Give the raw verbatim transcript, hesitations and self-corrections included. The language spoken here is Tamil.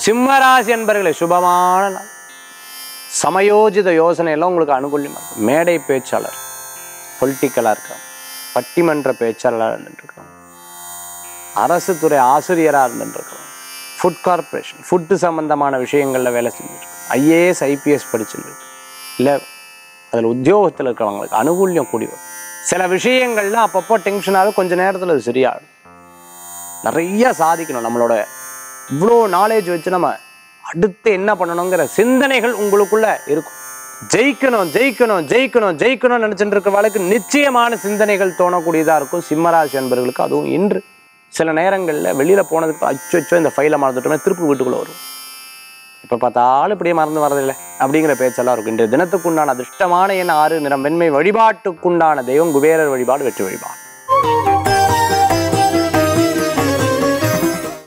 சிம்மராசி என்பர்களே சுபமான நாள். சமயோஜித யோசனை எல்லாம் உங்களுக்கு அனுகூலியமாக இருக்கும். மேடை பேச்சாளர், பொலிட்டிக்கலாக இருக்காங்க, பட்டிமன்ற பேச்சாளராக இருந்துருக்காங்க, அரசு துறை ஆசிரியராக இருந்துருக்காங்க, ஃபுட் கார்பரேஷன் ஃபுட்டு சம்பந்தமான விஷயங்களில் வேலை செஞ்சுருக்கோம், ஐஏஎஸ் ஐபிஎஸ் படிச்சுருக்கு, இல்லை அதில் உத்தியோகத்தில் இருக்கிறவங்களுக்கு அனுகூல்யம் கூடி வரும். சில விஷயங்கள்லாம் அப்பப்போ டென்ஷனாக கொஞ்சம் நேரத்தில் அது சரியாகும். நிறைய சாதிக்கணும், நம்மளோட இவ்வளோ நாலேஜ் வச்சு நம்ம அடுத்து என்ன பண்ணணுங்கிற சிந்தனைகள் உங்களுக்குள்ள இருக்கும். ஜெயிக்கணும் ஜெயிக்கணும் ஜெயிக்கணும் ஜெயிக்கணும்னு நினச்சிட்டு இருக்கிறவளுக்கு நிச்சயமான சிந்தனைகள் தோணக்கூடியதாக இருக்கும். சிம்மராசி என்பவர்களுக்கு அதுவும் இன்று சில நேரங்களில் வெளியில் போனதுக்கு அச்சோ அச்சோ இந்த ஃபைலை மறந்துட்டோமே திருப்பி வீட்டுக்குள்ளே வரும். இப்போ பார்த்தாலும் இப்படியே மறந்து வரதில்லை அப்படிங்கிற பேச்செல்லாம் இருக்கும். இன்றைய தினத்துக்குண்டான அதிர்ஷ்டமான எண் ஆறு, நிறம் வெண்மை. வழிபாட்டுக்குண்டான தெய்வம் குபேரர் வழிபாடு, வெற்றி வழிபாடு.